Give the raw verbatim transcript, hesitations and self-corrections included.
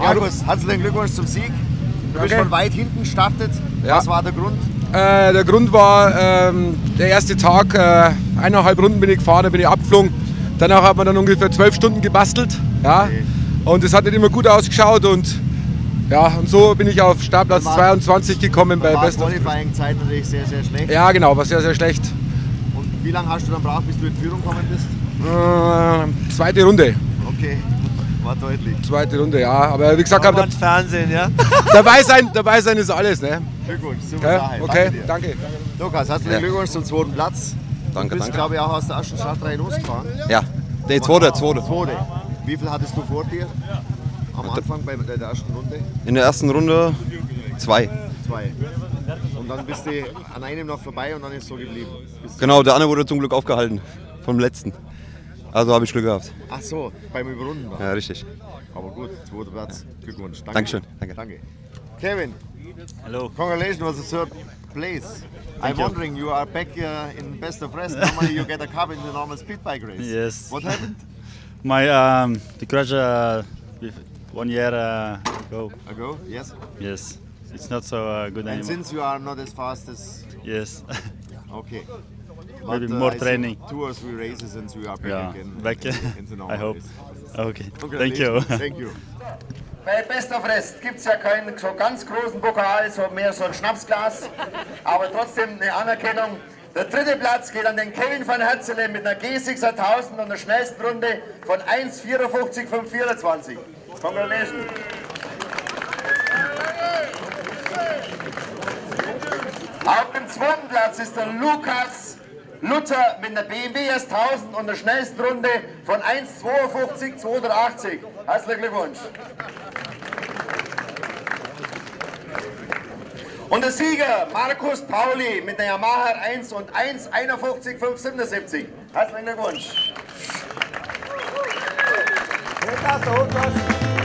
Markus, herzlichen Glückwunsch zum Sieg. Du bist Okay. von weit hinten gestartet. Ja. Was war der Grund? Äh, der Grund war, ähm, der erste Tag, äh, eineinhalb Runden bin ich gefahren, dann bin ich abgeflogen. Danach hat man dann ungefähr zwölf Stunden gebastelt. Ja? Okay. Und es hat nicht immer gut ausgeschaut. Und, ja, und so bin ich auf Startplatz Dann war- zweiundzwanzig gekommen bei War Best of. Qualifying-Zeit natürlich sehr, sehr schlecht. Ja, genau, war sehr, sehr schlecht. Und wie lange hast du dann braucht, bis du in Führung gekommen bist? Äh, zweite Runde. Okay, war deutlich. Zweite Runde, ja. Aber wie gesagt, Aber hab, Fernsehen, ja? dabei, sein, dabei sein ist alles. Ne? Glückwunsch, super Ja, Sache. okay, Danke dir. danke. Lukas, herzlichen Ja. Glückwunsch zum zweiten Platz. Danke, Du bist, danke. glaube ich, auch aus der ersten Startreihe losgefahren. Ja, der zweite, zweite. Zweite. Wie viel hattest du vor dir? Am Anfang bei der ersten Runde? In der ersten Runde zwei. Zwei. Und dann bist du an einem noch vorbei und dann ist es so geblieben. Bis- Genau, der andere wurde zum Glück aufgehalten vom letzten. Also habe ich Glück gehabt. Ach so, beim Überrunden war. Ja, richtig. Aber gut, zweiter Platz. Glückwunsch. Danke. Dankeschön. Danke. Danke. Kevin, Hello. congratulations was the third place. I'm you. wondering, you are back uh, in Best of Rest. Normally you get a cup in the normal speed bike race. Yes. What happened? My um, the crash uh, with one year uh, ago. Ago? Yes. Yes, it's not so uh, good And anymore. since you are not as fast as... Yes, Okay. Maybe But, uh, more I think training. Two or three races and we are back yeah, again. back. in the normal I hope. race. Okay, thank you. Congratulations. Thank you. Bei Best of Rest gibt es ja keinen so ganz großen Pokal, so mehr so ein Schnapsglas, aber trotzdem eine Anerkennung. Der dritte Platz geht an den Kevin van Herzele mit einer G sechstausend und der schnellsten Runde von eins vierundfünfzig fünf vierundzwanzig. Congratulations. Auf dem zweiten Platz ist der Lukas Luther mit einer B M W S tausend und der schnellsten Runde von eins zweiundfünfzig zweihundertachtzig. Herzlichen Glückwunsch. Und der Sieger Markus Pauli mit der Yamaha R eins und eins einundfünfzig fünf siebenundsiebzig. Herzlichen Glückwunsch. Hochgas, Hochgas.